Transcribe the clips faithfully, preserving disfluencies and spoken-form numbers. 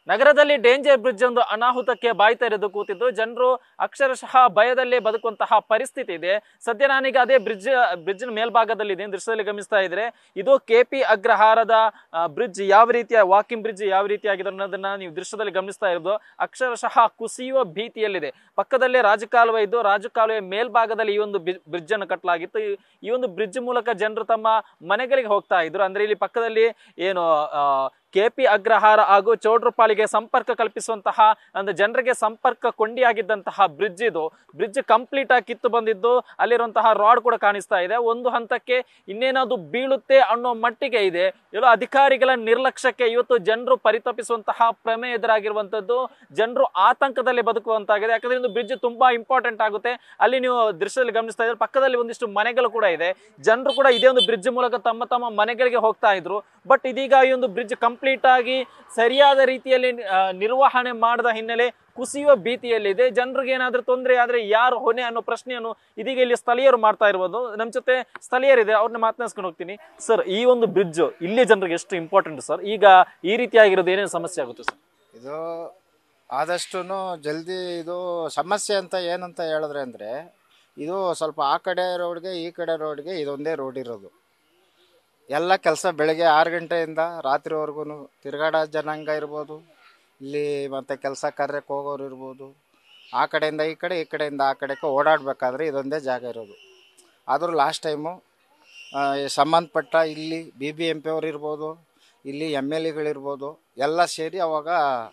ನಗರದಲ್ಲಿ danger bridge ಒಂದು ಅನಾಹುತಕ್ಕೆ ಬಾಯಿ ತೆರೆದು ಕೂತಿದ್ದು ಜನರು ಅಕ್ಷರಶಃ ಭಯದಲ್ಲೇ ಬದುಕುವಂತಹ ಪರಿಸ್ಥಿತಿ ಇದೆ. ಸದ್ಯ ನಾನೀಗ ಅದೇ ಬ್ರಿಡ್ಜ್ ಬ್ರಿಡ್ಜ್ ಮೇಲ್ಭಾಗದಲ್ಲಿ ಇದೆ, ದೃಶ್ಯದಲ್ಲಿ ಗಮನಿಸ್ತಾ ಇದ್ರೆ ಇದು ಕೆಪಿ ಅಗ್ರಹಾರದ ಬ್ರಿಡ್ಜ್ ಯಾವ ರೀತಿಯ ವಾಕಿಂಗ್ ಬ್ರಿಡ್ಜ್ ಯಾವ ರೀತಿಯಾಗಿದೆ ಅನ್ನೋದನ್ನ ನೀವು ದೃಶ್ಯದಲ್ಲಿ ಗಮನಿಸ್ತಾ ಇರೋದು. ಅಕ್ಷರಶಃ ಕುಸಿಯುವ ಭೀತಿಯಲ್ಲಿದೆ. ಪಕ್ಕದಲ್ಲೇ ರಾಜಕಾಲುವೆ ಇದ್ದು ರಾಜಕಾಲುವೆ ಮೇಲ್ಭಾಗದಲ್ಲಿ ಈ ಒಂದು ಬ್ರಿಡ್ಜ್ ಅನ್ನು ಕಟ್ಟಲಾಗಿತ್ತು. ಈ ಒಂದು ಬ್ರಿಡ್ಜ್ ಮೂಲಕ ಜನರು ತಮ್ಮ ಮನೆಗಳಿಗೆ ಹೋಗ್ತಾ ಇದ್ರು. ಅಂದ್ರೆ ಇಲ್ಲಿ ಪಕ್ಕದಲ್ಲಿ ಏನು ಕೆಪಿ ಅಗ್ರಹಾರ ಹಾಗೂ ಚೌಡ್ರಪಾಳಿಗೆ ಸಂಪರ್ಕ ಕಲ್ಪಿಸುವಂತಹ ಅಂದ್ರೆ ಜನರಿಗೆ ಸಂಪರ್ಕ ಕೊಂಡಿಯಾಗಿದ್ದಂತಹ ಬ್ರಿಡ್ಜ್ ಇದು. ಬ್ರಿಡ್ಜ್ ಕಂಪ್ಲೀಟ್ ಆಗಿ ಕಿತ್ತು ಬಂದಿದ್ದು ಅಲ್ಲಿರುವಂತಹ ರಾಡ್ ಕೂಡ ಕಾಣಿಸ್ತಾ ಇದೆ. ಒಂದು ಹಂತಕ್ಕೆ ಇನ್ನೇನಾದ್ರು ಬೀಳುತ್ತೆ ಅನ್ನೋ ಮಟ್ಟಿಗೆ ಇದೆ. ಎಲ್ಲೋ ಅಧಿಕಾರಿಗಳ ನಿರ್ಲಕ್ಷ್ಯಕ್ಕೆ ಇವತ್ತು ಜನರು ಪರಿತಪಿಸುವಂತಹ ಪ್ರಮೇಯ ಎದುರಾಗಿರುವಂತದ್ದು. ಜನರು ಆತಂಕದಲ್ಲಿ ಬದುಕುವಂತಾಗಿದೆ. ಯಾಕಂದ್ರೆ ಇದು ಬ್ರಿಡ್ಜ್ ತುಂಬಾ ಇಂಪಾರ್ಟೆಂಟ್ ಆಗುತ್ತೆ. ಅಲ್ಲಿ ನೀವು ದೃಶ್ಯದಲ್ಲಿ ಗಮನಿಸ್ತಾ ಇದ್ರೆ ಪಕ್ಕದಲ್ಲಿ ಒಂದಿಷ್ಟು ಮನೆಗಳು ಕೂಡ ಇದೆ. ಜನರು ಕೂಡ ಇದೇ ಒಂದು ಬ್ರಿಡ್ಜ್ ಮೂಲಕ ತಮ್ಮ ತಮ್ಮ ಮನೆಗಳಿಗೆ ಹೋಗ್ತಾ ಇದ್ರು. ಬಟ್ ಇದೀಗ ಈ ಒಂದು ಬ್ರಿಡ್ಜ್ ಕಂಪ್ಲೀಟ್ ಆಗಿ ಸರಿಯಾದ ರೀತಿಯಲ್ಲಿ ನಿರ್ವಹಣೆ ಮಾಡದ ಹಿನ್ನೆಲೆ ಕುಸಿಯುವ ಭೀತಿಯಲ್ಲಿದೆ. ಜನರಿಗೆ ಏನಾದ್ರೂ ತೊಂದರೆ ಆದ್ರೆ ಯಾರು ಹೊಣೆ ಅನ್ನೋ ಪ್ರಶ್ನೆಯನ್ನು ಇದೀಗ ಇಲ್ಲಿ ಸ್ಥಳೀಯರು ಮಾಡ್ತಾ ಇರ್ಬೋದು. ನಮ್ ಜೊತೆ ಸ್ಥಳೀಯರಿದೆ, ಅವ್ರನ್ನ ಮಾತನಾಡ್ಸ್ಕೊಂಡು ಹೋಗ್ತೀನಿ. ಸರ್, ಈ ಒಂದು ಬ್ರಿಡ್ಜ್ ಇಲ್ಲಿ ಜನರಿಗೆ ಎಷ್ಟು ಇಂಪಾರ್ಟೆಂಟ್ ಸರ್? ಈಗ ಈ ರೀತಿಯಾಗಿರೋದು ಏನೇನು ಸಮಸ್ಯೆ ಆಗುತ್ತೆ ಸರ್? ಇದು ಆದಷ್ಟು ಜಲ್ದಿ ಇದು ಸಮಸ್ಯೆ ಅಂತ ಏನಂತ ಹೇಳಿದ್ರೆ ಅಂದ್ರೆ ಇದು ಸ್ವಲ್ಪ ಆ ಕಡೆ ರೋಡ್ಗೆ ಈ ಕಡೆ ರೋಡ್ಗೆ ಇದೊಂದೇ ರೋಡ್ ಇರೋದು. ಎಲ್ಲ ಕೆಲಸ ಬೆಳಗ್ಗೆ ಆರು ಗಂಟೆಯಿಂದ ರಾತ್ರಿವರೆಗೂ ತಿರುಗಾಡೋ ಜನಾಂಗ ಇರ್ಬೋದು, ಇಲ್ಲಿ ಮತ್ತು ಕೆಲಸ ಕಾರ್ಯಕ್ಕೆ ಹೋಗೋರು ಇರ್ಬೋದು, ಆ ಕಡೆಯಿಂದ ಈ ಕಡೆ ಈ ಕಡೆಯಿಂದ ಆ ಕಡೆಗೆ ಓಡಾಡಬೇಕಾದ್ರೆ ಇದೊಂದೇ ಜಾಗ ಇರೋದು. ಆದರೂ ಲಾಸ್ಟ್ ಟೈಮು ಸಂಬಂಧಪಟ್ಟ ಇಲ್ಲಿ ಬಿ ಬಿ ಎಂ ಪಿ ಅವ್ರು ಇರ್ಬೋದು, ಇಲ್ಲಿ ಎಮ್ ಎಲ್ ಎಗಳಿರ್ಬೋದು, ಎಲ್ಲ ಸೇರಿ ಅವಾಗ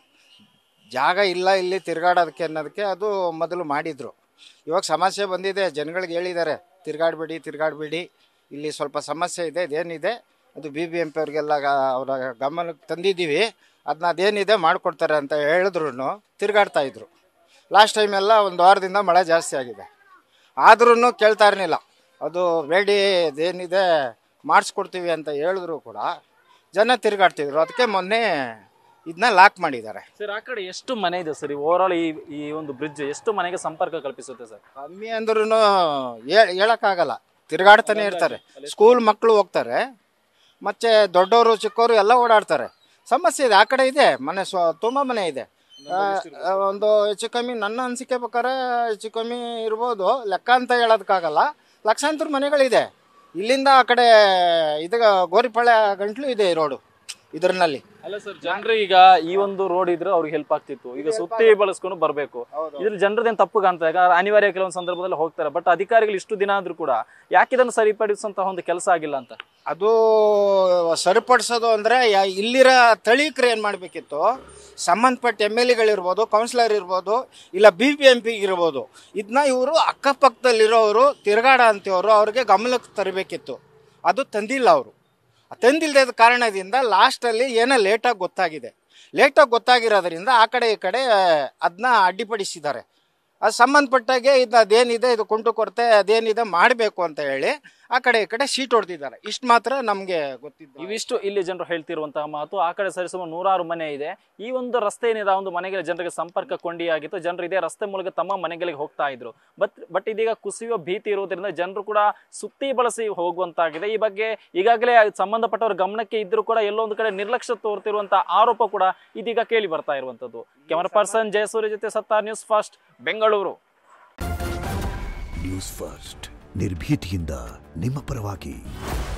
ಜಾಗ ಇಲ್ಲ ಇಲ್ಲಿ ತಿರುಗಾಡೋದಕ್ಕೆ ಅನ್ನೋದಕ್ಕೆ ಅದು ಮೊದಲು ಮಾಡಿದರು. ಇವಾಗ ಸಮಸ್ಯೆ ಬಂದಿದೆ, ಜನಗಳಿಗೆ ಹೇಳಿದ್ದಾರೆ ತಿರುಗಾಡಬೇಡಿ ತಿರುಗಾಡಬೇಡಿ, ಇಲ್ಲಿ ಸ್ವಲ್ಪ ಸಮಸ್ಯೆ ಇದೆ, ಇದೇನಿದೆ ಅದು ಬಿ ಬಿ ಎಂ ಪಿ ಅವ್ರಿಗೆಲ್ಲ ಅವರ ಗಮನಕ್ಕೆ ತಂದಿದ್ದೀವಿ, ಅದನ್ನ ಅದೇನಿದೆ ಮಾಡಿಕೊಡ್ತಾರೆ ಅಂತ ಹೇಳಿದ್ರು ತಿರುಗಾಡ್ತಾಯಿದ್ರು. ಲಾಸ್ಟ್ ಟೈಮೆಲ್ಲ ಒಂದು ವಾರದಿಂದ ಮಳೆ ಜಾಸ್ತಿ ಆಗಿದೆ, ಆದ್ರೂ ಕೇಳ್ತಾ ಇರಲಿಲ್ಲ. ಅದು ಬೇಡಿ ಅದೇನಿದೆ ಮಾಡಿಸ್ಕೊಡ್ತೀವಿ ಅಂತ ಹೇಳಿದ್ರು ಕೂಡ ಜನ ತಿರುಗಾಡ್ತಿದ್ರು. ಅದಕ್ಕೆ ಮೊನ್ನೆ ಇದನ್ನ ಲಾಕ್ ಮಾಡಿದ್ದಾರೆ. ಸರ್, ಆ ಕಡೆ ಎಷ್ಟು ಮನೆ ಇದೆ ಸರ್? ಓವರ್ ಆಲ್ ಈ ಈ ಒಂದು ಬ್ರಿಡ್ಜ್ ಎಷ್ಟು ಮನೆಗೆ ಸಂಪರ್ಕ ಕಲ್ಪಿಸುತ್ತೆ ಸರ್? ಕಮ್ಮಿ ಅಂದ್ರೂ ಹೇಳಕ್ಕಾಗಲ್ಲ, ತಿರುಗಾಡ್ತಾನೆ ಇರ್ತಾರೆ. ಸ್ಕೂಲ್ ಮಕ್ಕಳು ಹೋಗ್ತಾರೆ, ಮತ್ತೆ ದೊಡ್ಡವರು ಚಿಕ್ಕವರು ಎಲ್ಲ ಓಡಾಡ್ತಾರೆ. ಸಮಸ್ಯೆ ಇದೆ, ಆ ಕಡೆ ಇದೆ ಮನೆ, ಸ್ವ ತುಂಬ ಮನೆ ಇದೆ. ಒಂದು ಹೆಚ್ಚು ಕಮ್ಮಿ ನನ್ನ ಅನಿಸಿಕೆ ಬೇಕಾದ್ರೆ ಹೆಚ್ಚು ಕಮ್ಮಿ ಇರ್ಬೋದು, ಲೆಕ್ಕ ಅಂತ ಹೇಳೋದಕ್ಕಾಗಲ್ಲ, ಲಕ್ಷಾಂತರ ಮನೆಗಳಿದೆ. ಇಲ್ಲಿಂದ ಆ ಕಡೆ ಇದು ಗೋರಿಪಾಳ್ಯ ಗಂಟ್ಲು ಇದೆ ಈ ರೋಡು ಇದ್ರಲ್ಲಿ. ಅಲ್ಲ ಸರ್, ಜನರು ಈಗ ಈ ಒಂದು ರೋಡ್ ಇದ್ರೆ ಅವ್ರಿಗೆ ಹೆಲ್ಪ್ ಆಗ್ತಿತ್ತು. ಈಗ ಸುತ್ತಿ ಬಳಸ್ಕೊಂಡು ಬರ್ಬೇಕು. ಇದ್ರ ಜನರದೇನು ತಪ್ಪು ಕಾಣ್ತಾ ಈಗ ಅನಿವಾರ್ಯ ಕೆಲವೊಂದು ಸಂದರ್ಭದಲ್ಲಿ ಹೋಗ್ತಾರೆ. ಬಟ್ ಅಧಿಕಾರಿಗಳು ಇಷ್ಟು ದಿನ ಆದ್ರೂ ಕೂಡ ಯಾಕೆ ಇದನ್ನು ಸರಿಪಡಿಸುವಂತಹ ಒಂದು ಕೆಲಸ ಆಗಿಲ್ಲ ಅಂತ? ಅದು ಸರಿಪಡಿಸೋದು ಅಂದ್ರೆ ಇಲ್ಲಿರೋ ತಳೀಕರು ಏನ್ ಮಾಡ್ಬೇಕಿತ್ತು, ಸಂಬಂಧಪಟ್ಟ ಎಮ್ ಎಲ್ ಎಗಳಿರ್ಬೋದು, ಕೌನ್ಸಿಲರ್ ಇರ್ಬೋದು, ಇಲ್ಲ ಬಿ ಪಿ ಎಂ ಪಿ ಇರ್ಬೋದು, ಇದನ್ನ ಇವರು ಅಕ್ಕಪಕ್ಕದಲ್ಲಿರೋರು ತಿರುಗಾಡ ಅಂತವ್ರು ಅವ್ರಿಗೆ ಗಮನಕ್ಕೆ ತರಬೇಕಿತ್ತು. ಅದು ತಂದಿಲ್ಲ ಅವರು. ತಂದಿಲ್ಲದ ಕಾರಣದಿಂದ ಲಾಸ್ಟಲ್ಲಿ ಏನೋ ಲೇಟಾಗಿ ಗೊತ್ತಾಗಿದೆ. ಲೇಟಾಗಿ ಗೊತ್ತಾಗಿರೋದ್ರಿಂದ ಆ ಕಡೆ ಈ ಕಡೆ ಅದನ್ನ ಅಡ್ಡಿಪಡಿಸಿದ್ದಾರೆ. ಅದು ಸಂಬಂಧಪಟ್ಟಾಗೆ ಇದು ಅದೇನಿದೆ ಇದು ಕುಂಟು ಕೊರತೆ ಅದೇನಿದೆ ಮಾಡಬೇಕು ಅಂತ ಹೇಳಿ ಆ ಕಡೆ ಈ ಕಡೆ ಸೀಟ್ ಹೊಡೆದಿದ್ದಾರೆ. ಇಷ್ಟು ಮಾತ್ರ ನಮಗೆ ಗೊತ್ತಿದ್ದು. ಇವಿಷ್ಟು ಇಲ್ಲಿ ಜನರು ಹೇಳ್ತಿರುವಂತಹ ಮಾತು. ಆ ಕಡೆ ಸರಿಸುವ ನೂರಾರು ಮನೆ ಇದೆ. ಈ ಒಂದು ರಸ್ತೆ ಏನಿದೆ ಆ ಒಂದು ಮನೆಗೆ ಜನರಿಗೆ ಸಂಪರ್ಕ ಕೊಂಡಿಯಾಗಿತ್ತು. ಜನರು ಇದೇ ರಸ್ತೆ ಮೂಲಕ ತಮ್ಮ ಮನೆಗಳಿಗೆ ಹೋಗ್ತಾ ಇದ್ರು. ಬಟ್ ಬಟ್ ಇದೀಗ ಕುಸಿಯುವ ಭೀತಿ ಇರುವುದರಿಂದ ಜನರು ಕೂಡ ಸುತ್ತಿ ಬಳಸಿ ಹೋಗುವಂತಾಗಿದೆ. ಈ ಬಗ್ಗೆ ಈಗಾಗಲೇ ಸಂಬಂಧಪಟ್ಟವರ ಗಮನಕ್ಕೆ ಇದ್ರೂ ಕೂಡ ಎಲ್ಲೊಂದು ಕಡೆ ನಿರ್ಲಕ್ಷ್ಯ ತೋರ್ತಿರುವಂತಹ ಆರೋಪ ಕೂಡ ಇದೀಗ ಕೇಳಿ ಬರ್ತಾ ಇರುವಂತದ್ದು. ಕ್ಯಾಮರಾ ಪರ್ಸನ್ ಜಯಸೂರ್ಯ ಜೊತೆ Sattar, news first, Bengaluru. News first, ನಿರ್ಭೀತಿಯಿಂದ ನಿಮ್ಮ ಪರವಾಗಿ.